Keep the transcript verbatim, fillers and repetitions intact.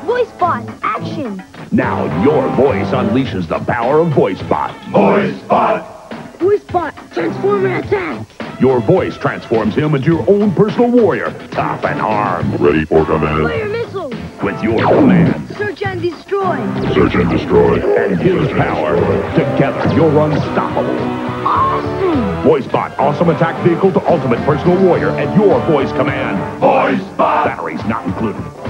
VoiceBot, action! Now your voice unleashes the power of VoiceBot. VoiceBot! VoiceBot, transform and attack! Your voice transforms him into your own personal warrior, tough and armed. Ready for command. Fire missiles! With your command, Search and destroy! Search and destroy. and his power, together you're unstoppable. Awesome! VoiceBot, awesome attack vehicle to ultimate personal warrior at your voice command. VoiceBot! Batteries not included.